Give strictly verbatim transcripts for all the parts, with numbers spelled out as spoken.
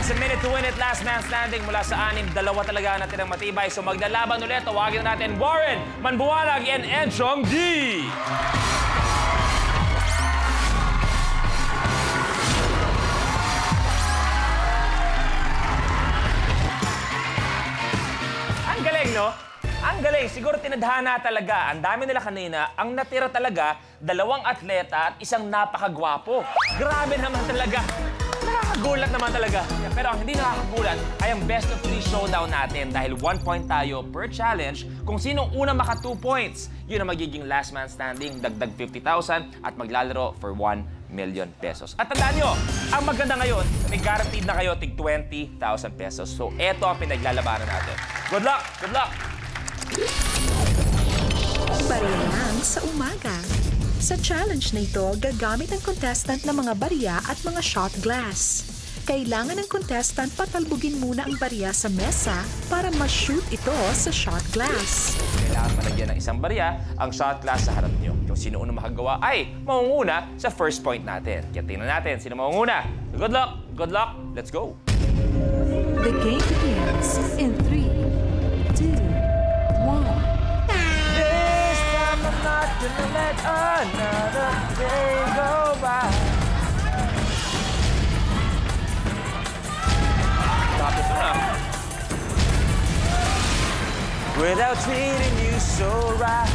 sa Minute to Win It, last man standing mula sa anim, dalawa talaga natin ang matibay. So maglalaban ulit, tawagin na natin Warren Manbuwalag and Enchong D. Ang galing, no? Ang galing. Siguro tinadhana talaga. Ang dami nila kanina. Ang natira talaga, dalawang atleta at isang napakagwapo. Grabe naman talaga. Nakakagulat naman talaga. Pero ang hindi nakakagulat ay ang best of three showdown natin dahil one point tayo per challenge. Kung sinong unang maka two points, yun ang magiging last man standing, dagdag fifty thousand at maglalaro for one million pesos. At tandaan nyo, ang maganda ngayon, may guaranteed na kayo tig twenty thousand pesos. So, eto ang pinaglalabanan natin. Good luck! Good luck! Barya lang sa umaga. Sa challenge na ito, gagamit ang contestant ng mga barya at mga shot glass. Kailangan ng contestant patalbugin muna ang barya sa mesa para ma-shoot ito sa shot glass. Kailangan malagyan ng isang barya ang shot glass sa harap nyo. Yung sino unang makagawa ay mangunguna sa first point natin. Kaya tingnan natin sino mangunguna. Good luck! Good luck! Let's go! The game begins in three, two, one. This time I'm not gonna let another day go by. Tapos na. Without treating you so right.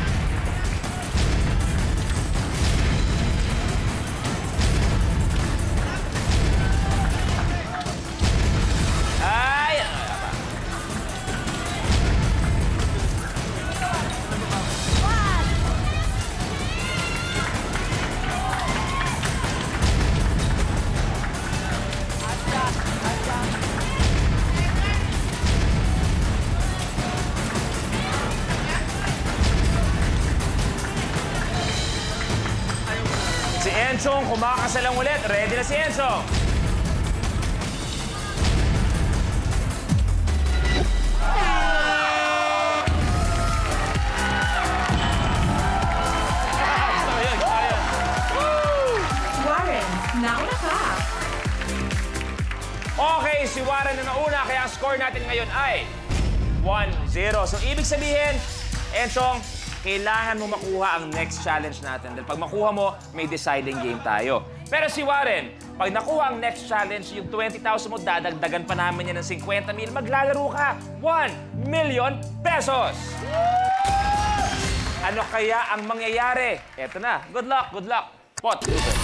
Ay! Si Enchong kumakasalang ulit. Ready na si Enchong. Warren, nauna ka. Okay, si Warren na nauna, kaya ang score natin ngayon ay one zero. So, ibig sabihin, Enchong, kailangan mo makuha ang next challenge natin. Dahil pag makuha mo, may deciding game tayo. Pero si Warren, pag nakuha ang next challenge, yung twenty thousand mo, dadagdagan pa namin yan ng fifty mil, maglalaro ka one million pesos! Ano kaya ang mangyayari? Eto na. Good luck, good luck. Pot.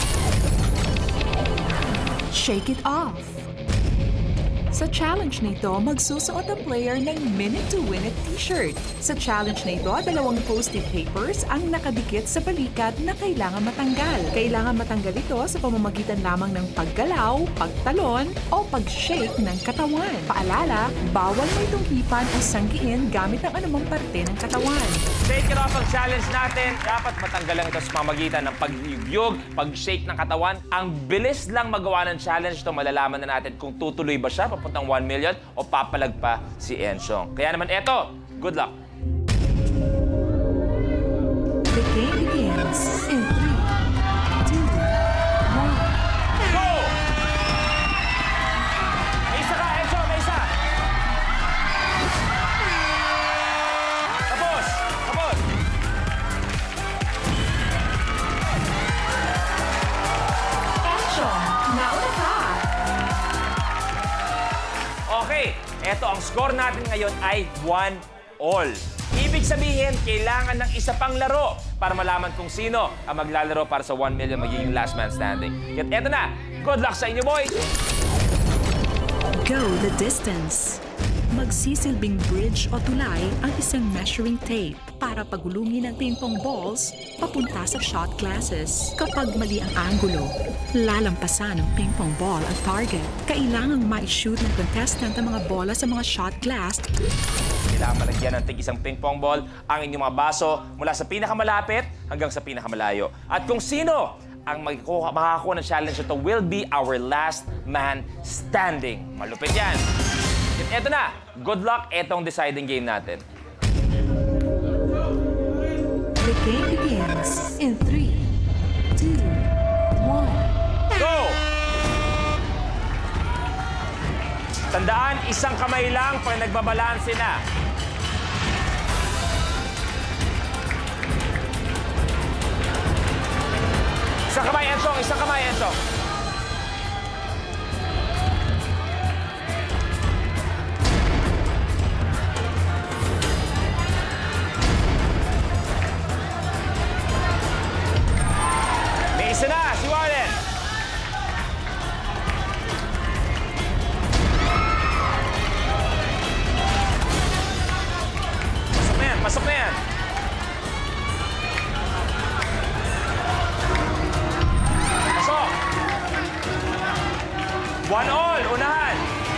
Shake it off. Sa challenge na ito, magsusuot ang player ng Minute to Win It t-shirt. Sa challenge na ito, dalawang post-it papers ang nakadikit sa balikat na kailangan matanggal. Kailangan matanggal ito sa pamamagitan lamang ng paggalaw, pagtalon, o pag-shake ng katawan. Paalala, bawal mo itong hipan o sanggiin gamit ang anumang parte ng katawan. Shake it off ang challenge natin. Dapat matanggal lang ito sa pamamagitan ng pagyugyog, pag-shake ng katawan. Ang bilis lang magawa ng challenge ito, malalaman na natin kung tutuloy ba siya papuntang one million o papalag pa si Enchong. Kaya naman eto, good luck! The game begins in three, two, one. Go! May isa ka, Enchong! May isa! Tapos! Tapos! Enchong, nauna ka. Okay, eto ang score natin ngayon ay one all. Ibig sabihin, kailangan ng isa pang laro para malaman kung sino ang maglalaro para sa one million magiging last man standing. At eto na, good luck sa inyo, boys! Go the distance. Magsisilbing bridge o tulay ang isang measuring tape para pagulungin ang ping-pong balls papunta sa shot glasses. Kapag mali ang angulo, lalampasan ng ping-pong ball ang target. Kailangang ma-shoot ng contestant ang mga bola sa mga shot glass. Kailangan malagyan ng tig-isang ping-pong ball ang inyong mga baso mula sa pinakamalapit hanggang sa pinakamalayo. At kung sino ang magkuha, makakakuha ng challenge ito will be our last man standing. Malupit yan. At eto na, good luck, etong deciding game natin. The game begins in three, two, one. Go! Tandaan, isang kamay lang pag nagbabalanse na. Isang kamay, Ensong. Isang kamay, Ensong. May isa na, si Warren. Pasok na yan, pasok na yan. Pasok. One all, unahan.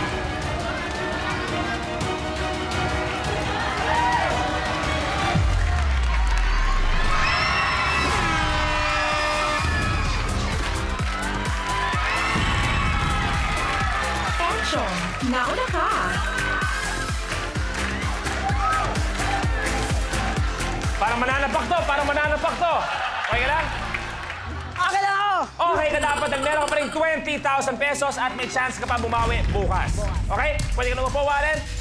Action! Nauna ka! Parang mananapak to, parang mananapak to. Okay ka lang? Okay lang ako! Okay ka dapat ang meron ka pa rin twenty thousand pesos at may chance ka pa bumawi bukas. Okay? Pwede ka na po, Warren.